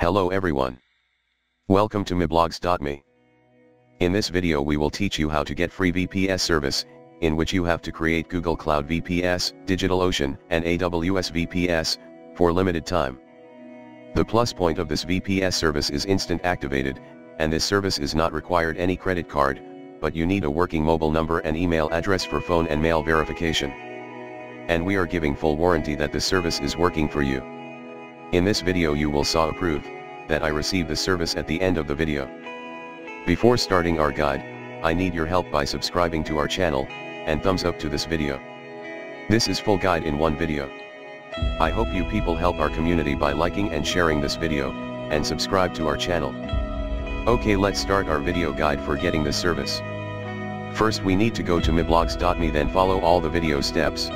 Hello everyone. Welcome to myblogs.me. In this video we will teach you how to get free VPS service, in which you have to create Google Cloud VPS, DigitalOcean, and AWS VPS, for limited time. The plus point of this VPS service is instant activated, and this service is not required any credit card, but you need a working mobile number and email address for phone and mail verification. And we are giving full warranty that this service is working for you. In this video you will saw a proof that I received the service at the end of the video. Before starting our guide, I need your help by subscribing to our channel, and thumbs up to this video. This is full guide in one video. I hope you people help our community by liking and sharing this video, and subscribe to our channel. Okay, let's start our video guide for getting this service. First we need to go to myblogs.me, then follow all the video steps.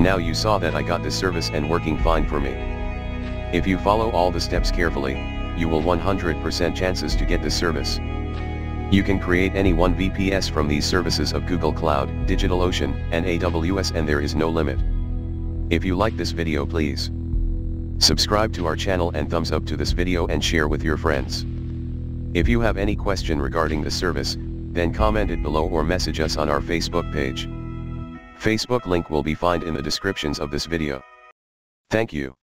Now you saw that I got this service and working fine for me. If you follow all the steps carefully, you will 100% chances to get this service. You can create any one VPS from these services of Google Cloud, DigitalOcean, and AWS, and there is no limit. If you like this video, please subscribe to our channel and thumbs up to this video and share with your friends. If you have any question regarding this service, then comment it below or message us on our Facebook page. Facebook link will be found in the descriptions of this video. Thank you.